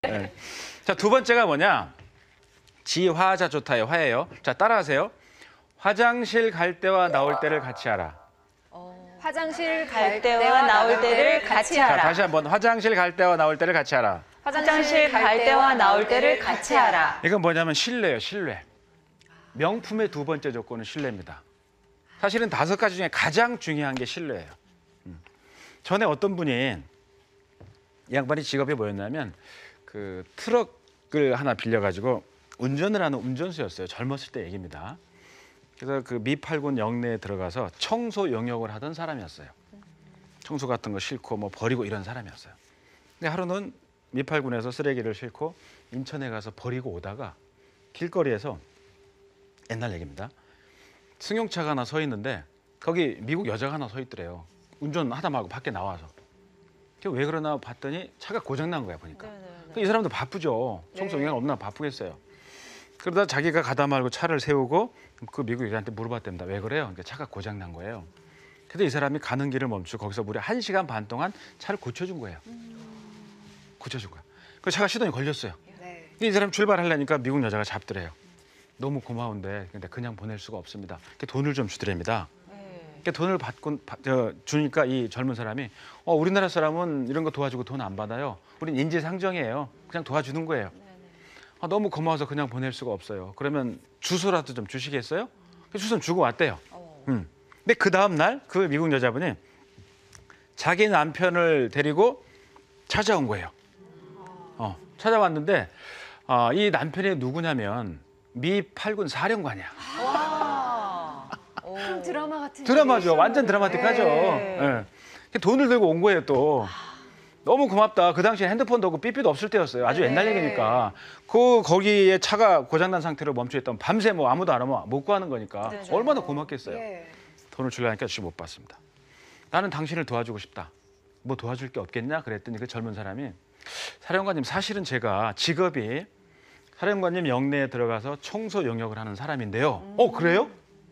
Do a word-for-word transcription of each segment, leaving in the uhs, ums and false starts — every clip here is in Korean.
네. 자, 두 번째가 뭐냐? 지화자 좋다의 화예요. 자, 따라하세요. 화장실 갈 때와 나올 때를 같이 하라. 화장실 갈 때와 나올 때를 같이 자, 하라. 다시 한번 화장실 갈 때와 나올 때를 같이 하라. 화장실 갈 때와 나올 때를 같이 하라. 이건 뭐냐면 신뢰예요, 신뢰. 명품의 두 번째 조건은 신뢰입니다. 사실은 다섯 가지 중에 가장 중요한 게 신뢰예요. 음. 전에 어떤 분이 이 양반이 직업이 뭐였냐면 그 트럭을 하나 빌려가지고 운전을 하는 운전수였어요. 젊었을 때 얘기입니다. 그래서 그 미팔군 영내에 들어가서 청소 영역을 하던 사람이었어요. 청소 같은 거 싣고 뭐 버리고 이런 사람이었어요. 근데 하루는 미팔군에서 쓰레기를 싣고 인천에 가서 버리고 오다가 길거리에서 옛날 얘기입니다. 승용차가 하나 서 있는데 거기 미국 여자가 하나 서 있더래요. 운전하다 말고 밖에 나와서. 왜 그러나 봤더니 차가 고장난 거야 보니까. 이 사람도 바쁘죠. 청소 영역 없나 바쁘겠어요. 그러다 자기가 가다 말고 차를 세우고 그 미국 여자한테 물어봤답니다. 왜 그래요? 그러니까 차가 고장난 거예요. 그래서 이 사람이 가는 길을 멈추고 거기서 무려 한 시간 반 동안 차를 고쳐준 거예요. 고쳐준 거야. 그 차가 시동이 걸렸어요. 네. 이 사람 출발하려니까 미국 여자가 잡더래요. 너무 고마운데 근데 그냥 보낼 수가 없습니다. 돈을 좀 주더랍니다. 네. 돈을 받고 받, 저, 주니까 이 젊은 사람이 어, 우리나라 사람은 이런 거 도와주고 돈 안 받아요. 우린 인지상정이에요. 그냥 도와주는 거예요. 아, 너무 고마워서 그냥 보낼 수가 없어요. 그러면 주소라도 좀 주시겠어요? 그 주소는 주고 왔대요. 음. 근데 그 다음 날 그 미국 여자분이 자기 남편을 데리고 찾아온 거예요. 어, 찾아왔는데 어, 이 남편이 누구냐면 미 팔군 사령관이야. 참 드라마 같은 드라마죠. 완전 드라마틱하죠. 네. 네. 돈을 들고 온 거예요 또. 너무 고맙다. 그 당시에 핸드폰도 없고 삐삐도 없을 때였어요. 아주 네. 옛날 얘기니까. 그 거기에 차가 고장난 상태로 멈춰있던 밤새 뭐 아무도 안 오면 못 구하는 거니까 네. 얼마나 고맙겠어요. 네. 돈을 주려니까 주지 못 받습니다. 나는 당신을 도와주고 싶다. 뭐 도와줄 게 없겠냐? 그랬더니 그 젊은 사람이 사령관님 사실은 제가 직업이 사령관님 영내에 들어가서 청소 영역을 하는 사람인데요. 음. 어 그래요?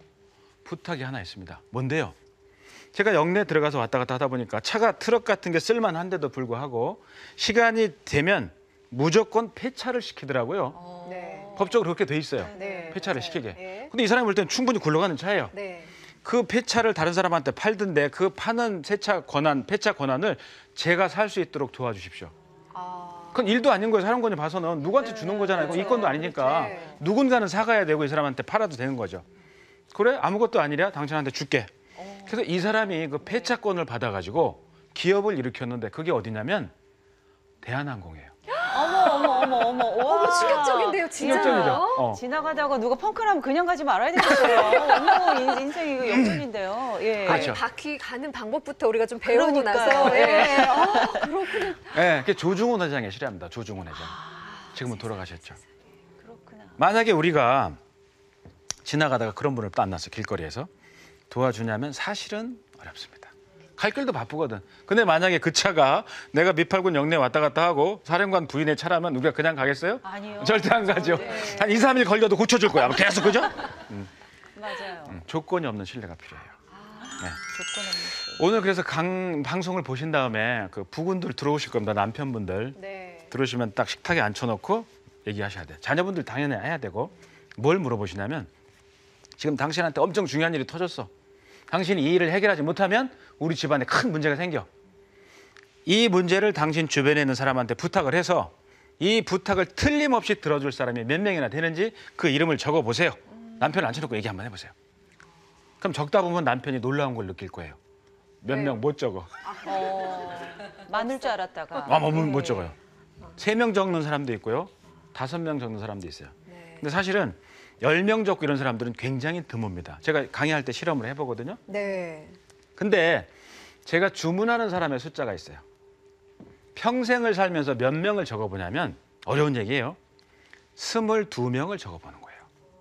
부탁이 하나 있습니다. 뭔데요? 제가 영내에 들어가서 왔다 갔다 하다 보니까 차가 트럭 같은 게 쓸만한데도 불구하고 시간이 되면 무조건 폐차를 시키더라고요. 네. 법적으로 그렇게 돼 있어요. 네. 폐차를 시키게. 네. 근데 이 사람이 볼 때는 충분히 굴러가는 차예요. 네. 그 폐차를 다른 사람한테 팔던데 그 파는 세차 권한, 폐차 권한을 제가 살 수 있도록 도와주십시오. 아. 그건 일도 아닌 거예요. 사령관이 봐서는 누구한테 네, 주는 거잖아요. 그건 그렇죠. 이건도 아니니까 그렇지. 누군가는 사가야 되고 이 사람한테 팔아도 되는 거죠. 그래? 아무것도 아니랴? 당신한테 줄게. 그래서 이 사람이 그 폐차권을 받아가지고 기업을 일으켰는데 그게 어디냐면 대한항공이에요. 어머 어머 어머 어머. 어머 충격적인데요, 진짜. 충격적이죠. 어. 지나가다가 누가 펑크나면 그냥 가지 말아야 되겠어요. 어머 인- 인생 이거 역전인데요. 예. 그렇죠. 아니, 바퀴 가는 방법부터 우리가 좀 배우고 그러니까요. 나서. 예. 아, 그렇군요. 네, 그게 조중훈 회장의 실화입니다. 조중훈 회장. 지금은 돌아가셨죠. 그렇구나. 만약에 우리가 지나가다가 그런 분을 만났어 길거리에서 도와주냐면 사실은 어렵습니다. 갈 길도 바쁘거든. 근데 만약에 그 차가 내가 미팔군 영내 왔다 갔다 하고 사령관 부인의 차라면 우리가 그냥 가겠어요? 아니요. 절대 안 가죠. 한 이, 삼 일 걸려도 고쳐줄 거야. 계속 그죠? 맞아요. 음, 조건이 없는 신뢰가 필요해요. 네. 조건 없는 시 오늘 그래서 강 방송을 보신 다음에 그 부군들 들어오실 겁니다. 남편분들 네. 들어오시면 딱 식탁에 앉혀놓고 얘기하셔야 돼요. 자녀분들 당연히 해야 되고 뭘 물어보시냐면 지금 당신한테 엄청 중요한 일이 터졌어. 당신이 이 일을 해결하지 못하면 우리 집안에 큰 문제가 생겨. 이 문제를 당신 주변에 있는 사람한테 부탁을 해서 이 부탁을 틀림없이 들어줄 사람이 몇 명이나 되는지 그 이름을 적어보세요. 남편을 앉혀놓고 얘기 한번 해보세요. 그럼 적다 보면 남편이 놀라운 걸 느낄 거예요. 몇 명 못 적어. 어, 많을 줄 알았다가. 아, 뭐 못 적어요. 세 명 적는 사람도 있고요. 다섯 명 적는 사람도 있어요. 네. 근데 사실은 열 명 적고 이런 사람들은 굉장히 드뭅니다. 제가 강의할 때 실험을 해보거든요. 네. 근데 제가 주문하는 사람의 숫자가 있어요. 평생을 살면서 몇 명을 적어보냐면 어려운 얘기예요. 스물두 명을 적어보는 거예요.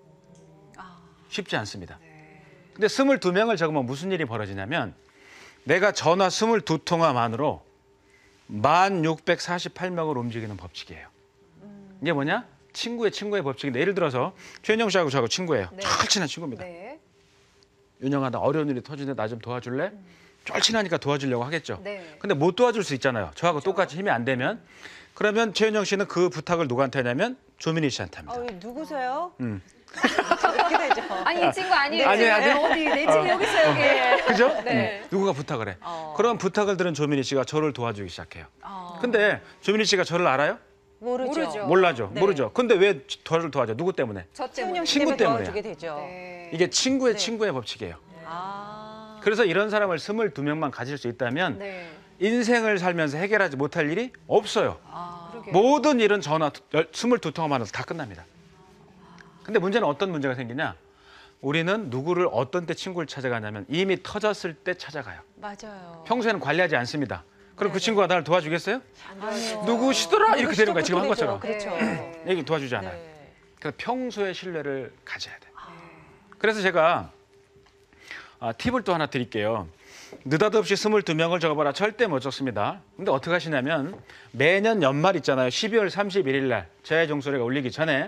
쉽지 않습니다. 근데 스물두 명을 적으면 무슨 일이 벌어지냐면 내가 전화 스물두 통화만으로 만 육백사십팔 명을 움직이는 법칙이에요. 이게 뭐냐? 친구의 친구의 법칙인데 예를 들어서 최은영 씨하고 저하고 친구예요. 네. 잘 친한 친구입니다. 네. 윤영아 나 어려운 일이 터지는데 나 좀 도와줄래? 쫄친하니까 도와주려고 하겠죠. 네. 근데 못 도와줄 수 있잖아요. 저하고 그렇죠. 똑같이 힘이 안 되면. 그러면 최은영 씨는 그 부탁을 누구한테 하냐면 조민희 씨한테 합니다. 어, 누구세요? 음. 이렇게 되죠. 아니 이 친구 아니에요. 아니, 아니. 어디 내 친구 여기 있어 여기. 그죠? 네. 음. 누구가 부탁을 해. 어. 그런 부탁을 들은 조민희 씨가 저를 도와주기 시작해요. 어. 근데 조민희 씨가 저를 알아요? 모르죠. 모르죠. 몰라죠. 네. 모르죠. 근데 왜 저를 도와줘? 누구 때문에? 저 최은영 때문에. 씨 친구 때문에 때문에요. 도와주게 되죠. 네. 이게 친구의 네. 친구의 법칙이에요. 아. 그래서 이런 사람을 스물두 명만 가질 수 있다면 네. 인생을 살면서 해결하지 못할 일이 없어요. 아. 그러게요. 모든 일은 전화 스물두 통화만 해서 다 끝납니다. 근데 문제는 어떤 문제가 생기냐? 우리는 누구를 어떤 때 친구를 찾아가냐면 이미 터졌을 때 찾아가요. 맞아요. 평소에는 관리하지 않습니다. 그럼 그 네네. 친구가 나를 도와주겠어요? 안 도와줘요. 누구시더라? 이렇게 되는 거야. 지금 한 그렇죠. 것처럼. 그렇죠. 네. 얘기 도와주지 않아요. 네. 그래서 평소에 신뢰를 가져야 돼. 네. 그래서 제가 아, 팁을 또 하나 드릴게요. 느닷없이 스물두 명을 적어봐라. 절대 못 적습니다. 근데 어떻게 하시냐면 매년 연말 있잖아요. 십이월 삼십일일 날 재해 종소리가 울리기 전에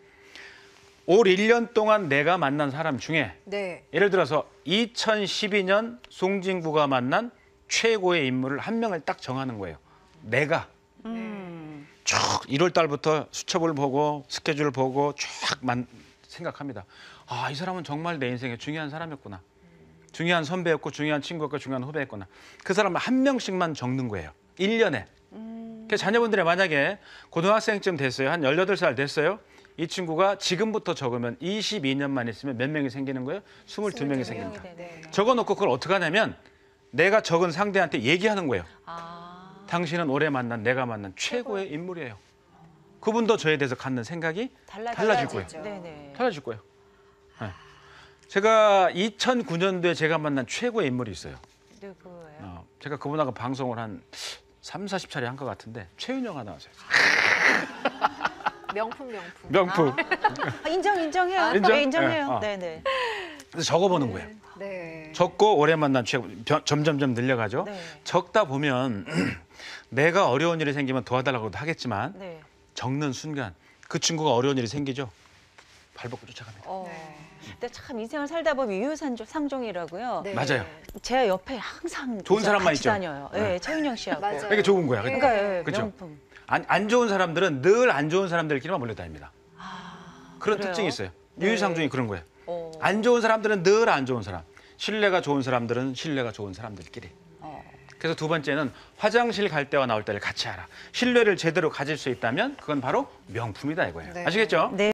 올 일 년 동안 내가 만난 사람 중에 네. 예를 들어서 이천십이 년 송진구가 만난 최고의 인물을 한 명을 딱 정하는 거예요. 내가 음. 쭉 일월 달부터 수첩을 보고 스케줄을 보고 쫙 만, 생각합니다. 아, 이 사람은 정말 내 인생에 중요한 사람이었구나. 중요한 선배였고 중요한 친구였고 중요한 후배였구나. 그 사람을 한 명씩만 적는 거예요. 일 년에. 음. 그래서 자녀분들이 만약에 고등학생쯤 됐어요. 한 열여덟 살 됐어요. 이 친구가 지금부터 적으면 이십이 년만 있으면 몇 명이 생기는 거예요? 스물두 명이 생깁니다. 네. 적어놓고 그걸 어떻게 하냐면 내가 적은 상대한테 얘기하는 거예요. 아. 당신은 올해 만난 내가 만난 최고의 인물이에요. 그분도 저에 대해서 갖는 생각이 달라질, 달라질 거예요. 네네. 달라질 거예요. 네. 제가 이천구 년도에 제가 만난 최고의 인물이 있어요. 누구예요? 어, 제가 그분하고 방송을 한 삼사십 차례 한 것 같은데 최윤영 아나운서였어요. 명품 명품. 명품. 아, 인정 인정해요. 인정? 네, 인정해요. 네, 어. 네네. 그래서 적어보는 거예요. 네. 적고 오래 만난 최고 변- 점점점 늘려가죠. 네. 적다 보면 내가 어려운 일이 생기면 도와달라고도 하겠지만 네. 적는 순간 그 친구가 어려운 일이 생기죠. 발벗고 쫓아갑니다. 어. 네. 근데 참 인생을 살다 보면 유유상종이라고요. 네. 맞아요. 제 옆에 항상 좋은 사람만 같이 있죠. 다녀요. 네, 네. 최윤영 씨하고. 맞아요. 이게 좋은 거야. 네. 그러니까 예, 그죠? 명품. 안, 안 좋은 사람들은 늘 안 좋은 사람들끼리만 몰려다닙니다. 아, 그런 그래요? 특징이 있어요. 네. 유유상종이 그런 거예요. 어. 안 좋은 사람들은 늘 안 좋은 사람. 신뢰가 좋은 사람들은 신뢰가 좋은 사람들끼리. 어. 그래서 두 번째는 화장실 갈 때와 나올 때를 같이 하라. 신뢰를 제대로 가질 수 있다면 그건 바로 명품이다 이거예요. 네. 아시겠죠? 네.